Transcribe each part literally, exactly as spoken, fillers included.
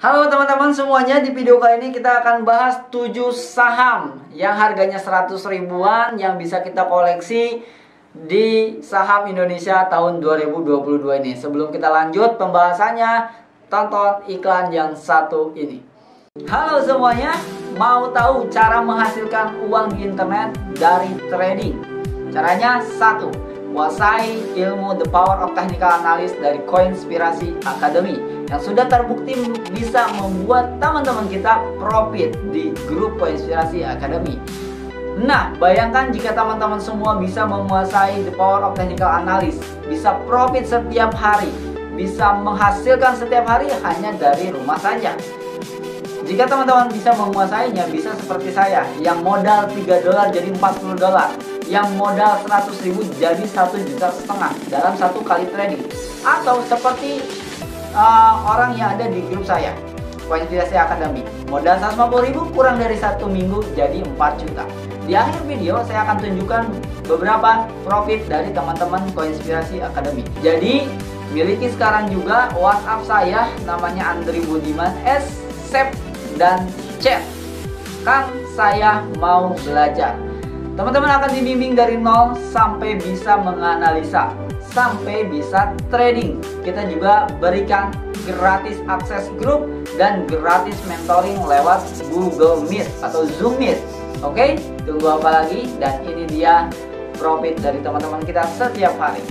Halo teman-teman semuanya, di video kali ini kita akan bahas tujuh saham yang harganya seratus ribuan yang bisa kita koleksi di saham Indonesia tahun dua ribu dua puluh dua ini. Sebelum kita lanjut pembahasannya, tonton iklan yang satu ini. Halo semuanya, mau tahu cara menghasilkan uang di internet dari trading? Caranya satu, kuasai ilmu The Power of Technical Analysis dari Coinspiracy Academy yang sudah terbukti bisa membuat teman-teman kita profit di grup Coinspiracy Academy. Nah, bayangkan jika teman-teman semua bisa menguasai The Power of Technical Analysis, bisa profit setiap hari, bisa menghasilkan setiap hari hanya dari rumah saja. Jika teman-teman bisa menguasainya, bisa seperti saya yang modal tiga dolar jadi empat puluh dolar, yang modal seratus ribu jadi satu juta setengah dalam satu kali trading. Atau seperti uh, orang yang ada di grup saya, Coinspiracy Academy, modal seratus lima puluh ribu kurang dari satu minggu jadi empat juta. Di akhir video saya akan tunjukkan beberapa profit dari teman-teman Coinspiracy Academy. Jadi miliki sekarang juga WhatsApp saya, namanya Andri Budiman, S, save dan chat. Kan saya mau belajar. Teman-teman akan dibimbing dari nol sampai bisa menganalisa, sampai bisa trading. Kita juga berikan gratis akses grup dan gratis mentoring lewat Google Meet atau Zoom Meet. Oke, tunggu apa lagi? Dan ini dia profit dari teman-teman kita setiap hari.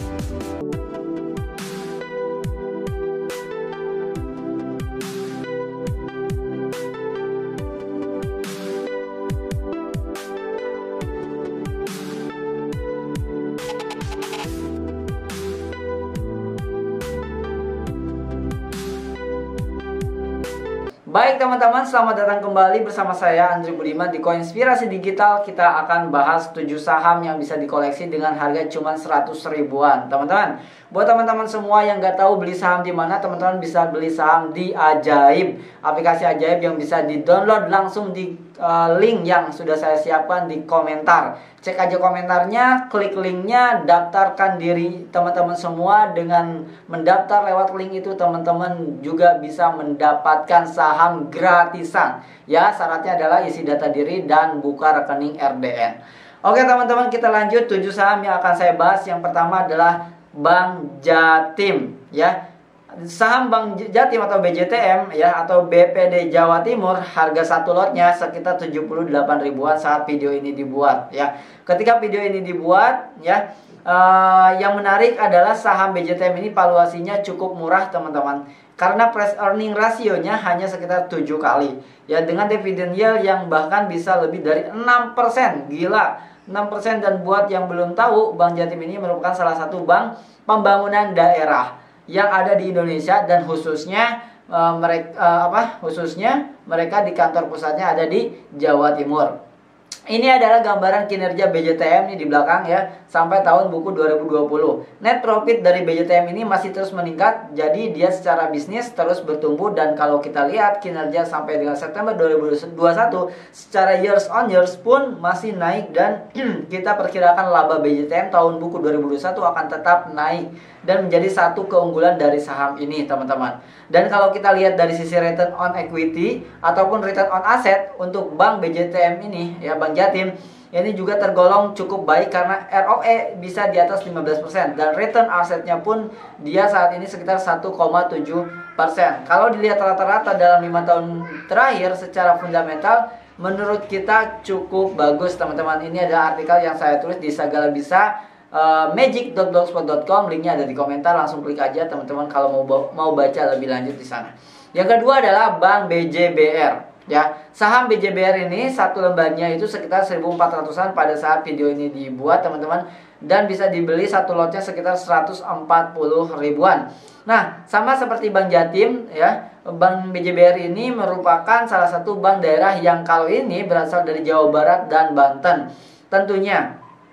Baik teman-teman, selamat datang kembali bersama saya Andri Budiman di Coinspiracy Digital. Kita akan bahas tujuh saham yang bisa dikoleksi dengan harga cuma seratus ribuan. Teman-teman, buat teman-teman semua yang nggak tahu beli saham di mana, teman-teman bisa beli saham di Ajaib, aplikasi Ajaib yang bisa di-download langsung di uh, link yang sudah saya siapkan di komentar. Cek aja komentarnya, klik linknya, daftarkan diri teman-teman semua. Dengan mendaftar lewat link itu, teman-teman juga bisa mendapatkan saham gratisan. Ya, syaratnya adalah isi data diri dan buka rekening R D N. Oke teman-teman, kita lanjut tujuh saham yang akan saya bahas. Yang pertama adalah Bank Jatim, ya. Saham Bank Jatim atau B J T M, ya, atau B P D Jawa Timur, harga satu lotnya sekitar tujuh puluh delapan ribuan saat video ini dibuat, ya. Ketika video ini dibuat, ya, uh, yang menarik adalah saham B J T M ini valuasinya cukup murah teman-teman, karena price earning rasionya hanya sekitar tujuh kali, ya, dengan dividen yield yang bahkan bisa lebih dari enam persen. Gila, enam persen. Dan buat yang belum tahu, Bank Jatim ini merupakan salah satu bank pembangunan daerah yang ada di Indonesia, dan khususnya uh, mereka uh, apa khususnya mereka di kantor pusatnya ada di Jawa Timur. Ini adalah gambaran kinerja B J T M nih di belakang, ya, sampai tahun buku dua ribu dua puluh. Net profit dari B J T M ini masih terus meningkat, jadi dia secara bisnis terus bertumbuh. Dan kalau kita lihat kinerja sampai dengan September dua ribu dua puluh satu secara years on years pun masih naik, dan kita perkirakan laba B J T M tahun buku dua ribu dua puluh satu akan tetap naik dan menjadi satu keunggulan dari saham ini teman-teman. Dan kalau kita lihat dari sisi return on equity ataupun return on asset untuk bank B J T M ini, ya, Bank Jatim, ini juga tergolong cukup baik karena R O E bisa di atas lima belas persen dan return asetnya pun dia saat ini sekitar satu koma tujuh persen. Kalau dilihat rata-rata dalam lima tahun terakhir secara fundamental, menurut kita cukup bagus teman-teman. Ini adalah artikel yang saya tulis di Sagala Bisa Uh, magic dot blogspot dot com, linknya ada di komentar, langsung klik aja teman-teman kalau mau mau baca lebih lanjut di sana. Yang kedua adalah Bank B J B R, ya. Saham B J B R ini satu lembarnya itu sekitar seribu empat ratusan pada saat video ini dibuat teman-teman, dan bisa dibeli satu lotnya sekitar seratus empat puluh ribuan. Nah, sama seperti Bank Jatim, ya, Bank B J B R ini merupakan salah satu bank daerah yang kalau ini berasal dari Jawa Barat dan Banten. Tentunya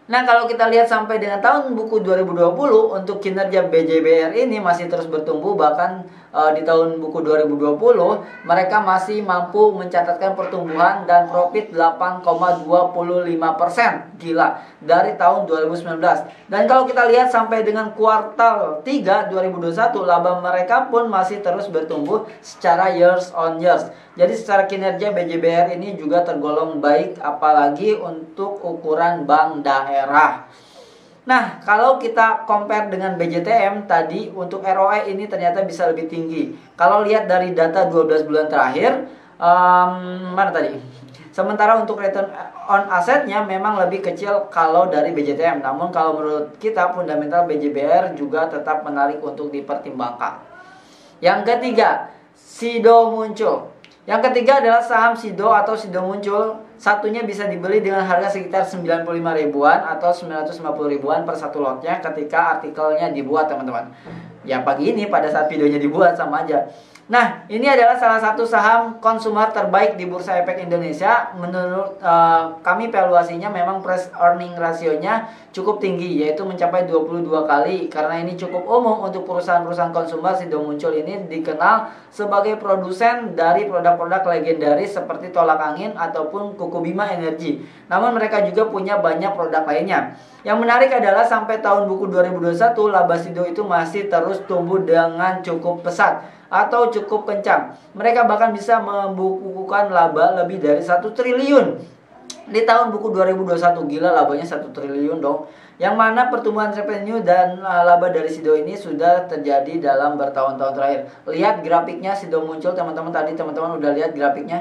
Nah, kalau kita lihat sampai dengan tahun buku dua ribu dua puluh untuk kinerja B J B R ini masih terus bertumbuh, bahkan e, di tahun buku dua ribu dua puluh mereka masih mampu mencatatkan pertumbuhan dan profit delapan koma dua lima persen. Gila, dari tahun dua ribu sembilan belas. Dan kalau kita lihat sampai dengan kuartal tiga dua ribu dua puluh satu, laba mereka pun masih terus bertumbuh secara years on years. Jadi secara kinerja B J B R ini juga tergolong baik, apalagi untuk ukuran bank daerah. Nah, kalau kita compare dengan B J T M tadi, untuk R O E ini ternyata bisa lebih tinggi. Kalau lihat dari data dua belas bulan terakhir, um, mana tadi? Sementara untuk return on assetnya memang lebih kecil kalau dari B J T M. Namun kalau menurut kita fundamental B J B R juga tetap menarik untuk dipertimbangkan. Yang ketiga, Sido muncul. Yang ketiga adalah saham Sido atau Sido muncul. Satunya bisa dibeli dengan harga sekitar sembilan puluh lima ribuan atau sembilan ratus lima puluh ribuan per satu lotnya ketika artikelnya dibuat, teman-teman. Ya, pagi ini pada saat videonya dibuat sama aja. Nah, ini adalah salah satu saham konsumer terbaik di Bursa Efek Indonesia. Menurut uh, kami valuasinya memang price earning rasionya cukup tinggi, yaitu mencapai dua puluh dua kali. Karena ini cukup umum untuk perusahaan-perusahaan konsumer, Sido muncul ini dikenal sebagai produsen dari produk-produk legendaris seperti tolak angin ataupun Kuku Bima Energi. Namun mereka juga punya banyak produk lainnya. Yang menarik adalah sampai tahun buku dua ribu dua puluh satu, laba Sido itu masih terus tumbuh dengan cukup pesat atau cukup kencang. Mereka bahkan bisa membukukan laba lebih dari satu triliun di tahun buku dua ribu dua puluh satu. Gila, labanya satu triliun dong. Yang mana pertumbuhan revenue dan uh, laba dari Sido ini sudah terjadi dalam bertahun-tahun terakhir. Lihat grafiknya Sido muncul, teman-teman. Tadi teman-teman udah lihat grafiknya.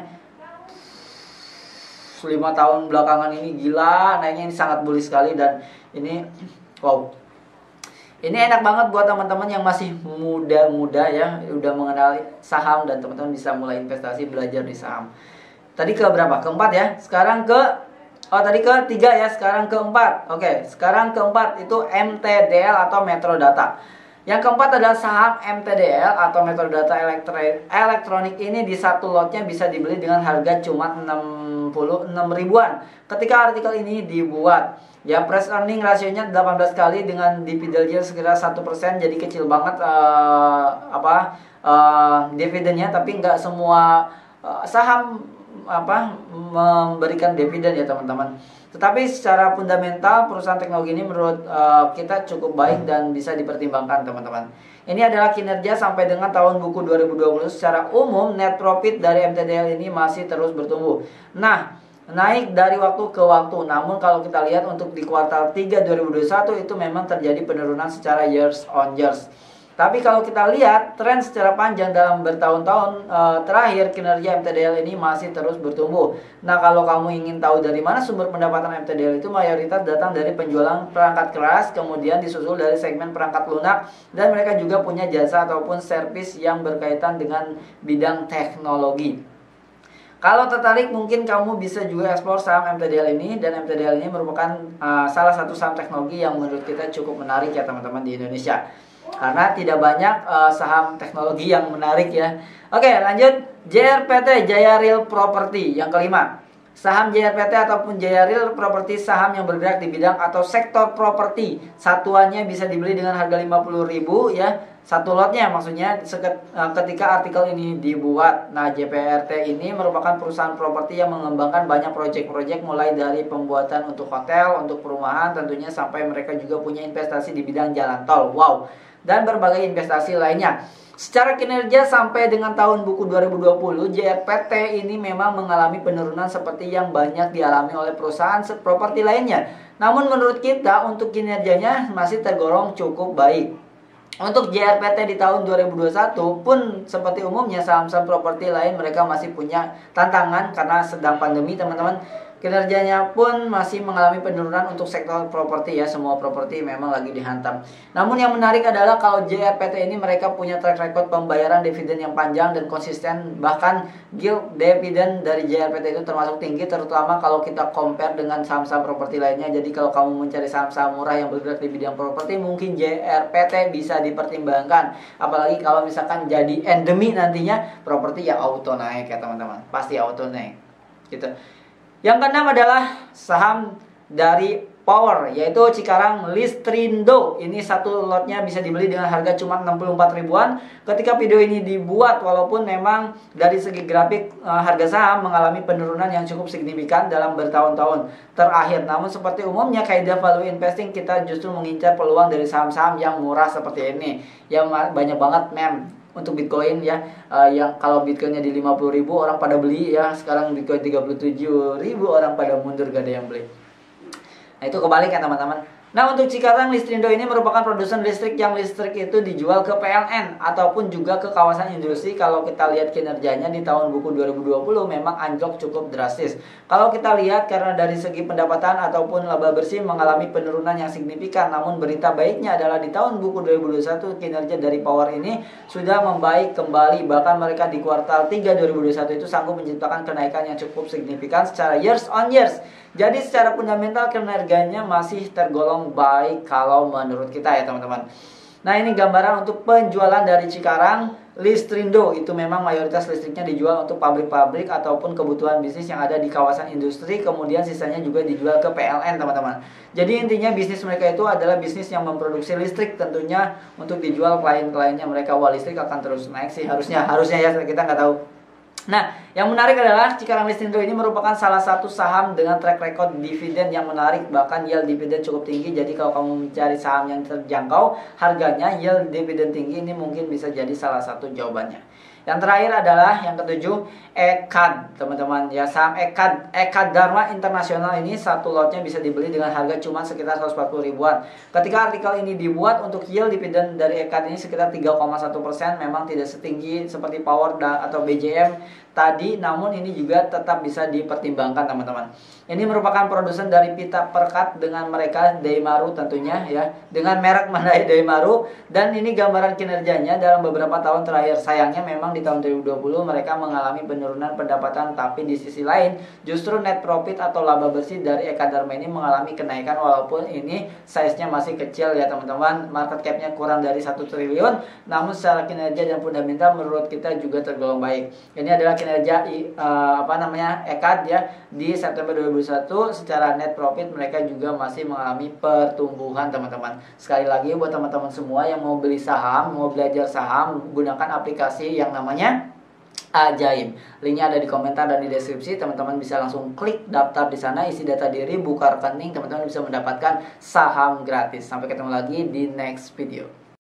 lima tahun belakangan ini gila, naiknya ini sangat bullish sekali. Dan ini wow, ini enak banget buat teman-teman yang masih muda-muda ya, udah mengenal saham, dan teman-teman bisa mulai investasi, belajar di saham. Tadi ke berapa? Keempat ya. Sekarang ke oh tadi ke tiga ya, sekarang keempat. Oke, sekarang keempat itu M T D L atau Metro Data. Yang keempat adalah saham M T D L atau Metro Data Elektronik. Ini di satu lotnya bisa dibeli dengan harga cuma enam puluh enam ribuan ketika artikel ini dibuat. Ya, price earning rasionya delapan belas kali dengan dividend yield sekitar satu persen. Jadi kecil banget uh, apa uh, dividennya, tapi nggak semua uh, saham apa memberikan dividen ya, teman-teman. Tetapi secara fundamental perusahaan teknologi ini menurut uh, kita cukup baik dan bisa dipertimbangkan, teman-teman. Ini adalah kinerja sampai dengan tahun buku dua ribu dua puluh. Secara umum net profit dari M T D L ini masih terus bertumbuh. Nah, naik dari waktu ke waktu. Namun kalau kita lihat untuk di kuartal tiga dua ribu dua puluh satu itu memang terjadi penurunan secara years on years. Tapi kalau kita lihat tren secara panjang dalam bertahun-tahun e, terakhir, kinerja M T D L ini masih terus bertumbuh. Nah, kalau kamu ingin tahu dari mana sumber pendapatan M T D L itu, mayoritas datang dari penjualan perangkat keras, kemudian disusul dari segmen perangkat lunak, dan mereka juga punya jasa ataupun servis yang berkaitan dengan bidang teknologi. Kalau tertarik, mungkin kamu bisa juga eksplor saham M T D L ini. Dan M T D L ini merupakan uh, salah satu saham teknologi yang menurut kita cukup menarik ya, teman-teman, di Indonesia. Karena tidak banyak uh, saham teknologi yang menarik ya. Oke, lanjut. J R P T, Jaya Real Property. Yang kelima, saham J R P T ataupun Jaya Real Property, saham yang bergerak di bidang atau sektor properti. Satuannya bisa dibeli dengan harga lima puluh ribu ya. Satu lotnya maksudnya ketika artikel ini dibuat. Nah, J P R T ini merupakan perusahaan properti yang mengembangkan banyak proyek-proyek, mulai dari pembuatan untuk hotel, untuk perumahan tentunya, sampai mereka juga punya investasi di bidang jalan tol. Wow, dan berbagai investasi lainnya. Secara kinerja sampai dengan tahun buku dua ribu dua puluh, J R P T ini memang mengalami penurunan seperti yang banyak dialami oleh perusahaan properti lainnya. Namun menurut kita untuk kinerjanya masih tergolong cukup baik. Untuk J R P T di tahun dua ribu dua puluh satu pun seperti umumnya saham-saham properti lain, mereka masih punya tantangan karena sedang pandemi, teman-teman. Kinerjanya pun masih mengalami penurunan untuk sektor properti ya, semua properti memang lagi dihantam. Namun yang menarik adalah kalau J R P T ini mereka punya track record pembayaran dividen yang panjang dan konsisten. Bahkan yield dividen dari J R P T itu termasuk tinggi, terutama kalau kita compare dengan saham-saham properti lainnya. Jadi kalau kamu mencari saham-saham murah yang bergerak di bidang properti, mungkin J R P T bisa dipertimbangkan. Apalagi kalau misalkan jadi endemi nantinya, properti ya auto naik ya, teman-teman. Pasti auto naik gitu. Yang keenam adalah saham dari Power, yaitu Cikarang Listrindo. Ini satu lotnya bisa dibeli dengan harga cuma enam puluh empat ribuan. Ketika video ini dibuat, walaupun memang dari segi grafik uh, harga saham mengalami penurunan yang cukup signifikan dalam bertahun-tahun terakhir. Namun seperti umumnya kaidah value investing, kita justru mengincar peluang dari saham-saham yang murah seperti ini. Yang banyak banget mem untuk Bitcoin ya, uh, yang kalau Bitcoinnya di lima puluh ribu orang pada beli ya, sekarang Bitcoin tiga puluh tujuh ribu orang pada mundur, gak ada yang beli. Nah, itu kebalik ya teman-teman. Nah, untuk Cikarang Listrindo ini merupakan produsen listrik yang listrik itu dijual ke P L N ataupun juga ke kawasan industri. Kalau kita lihat kinerjanya di tahun buku dua ribu dua puluh memang anjlok cukup drastis. Kalau kita lihat karena dari segi pendapatan ataupun laba bersih mengalami penurunan yang signifikan. Namun berita baiknya adalah di tahun buku dua ribu dua puluh satu kinerja dari Power ini sudah membaik kembali. Bahkan mereka di kuartal tiga dua ribu dua puluh satu itu sanggup menciptakan kenaikan yang cukup signifikan secara years on years. Jadi secara fundamental kinerjanya masih tergolong baik kalau menurut kita ya teman-teman. Nah, ini gambaran untuk penjualan dari Cikarang Listrindo. Itu memang mayoritas listriknya dijual untuk pabrik-pabrik ataupun kebutuhan bisnis yang ada di kawasan industri. Kemudian sisanya juga dijual ke P L N teman-teman. Jadi intinya bisnis mereka itu adalah bisnis yang memproduksi listrik, tentunya untuk dijual klien-kliennya mereka. Wah, listrik akan terus naik sih harusnya. Harusnya ya, kita nggak tahu. Nah, yang menarik adalah Cikarang Listrindo ini merupakan salah satu saham dengan track record dividen yang menarik. Bahkan yield dividen cukup tinggi. Jadi kalau kamu mencari saham yang terjangkau harganya, yield dividen tinggi, ini mungkin bisa jadi salah satu jawabannya. Yang terakhir adalah yang ketujuh, E K A D teman-teman ya. Saham E K A D, E K A D Dharma Internasional ini satu lotnya bisa dibeli dengan harga cuma sekitar seratus empat puluh ribuan. Ketika artikel ini dibuat, untuk yield dividen dari E K A D ini sekitar tiga koma satu persen. Memang tidak setinggi seperti Power atau B J M tadi, namun ini juga tetap bisa dipertimbangkan teman-teman. Ini merupakan produsen dari pita perkat dengan mereka Daimaru tentunya ya, dengan merek Mandai Daimaru. Dan ini gambaran kinerjanya dalam beberapa tahun terakhir. Sayangnya memang di tahun dua ribu dua puluh mereka mengalami penurunan pendapatan, tapi di sisi lain justru net profit atau laba bersih dari E K A D Dharma ini mengalami kenaikan, walaupun ini size-nya masih kecil ya teman-teman. Market cap-nya kurang dari satu triliun, namun secara kinerja dan fundamental menurut kita juga tergolong baik. Ini adalah kinerja uh, apa namanya E K A D ya di September dua ribu dua puluh satu. Secara net profit mereka juga masih mengalami pertumbuhan teman-teman. Sekali lagi buat teman-teman semua yang mau beli saham, mau belajar saham, gunakan aplikasi yang namanya Ajaib. Linknya ada di komentar dan di deskripsi. Teman-teman bisa langsung klik daftar di sana, isi data diri, buka rekening, teman-teman bisa mendapatkan saham gratis. Sampai ketemu lagi di next video.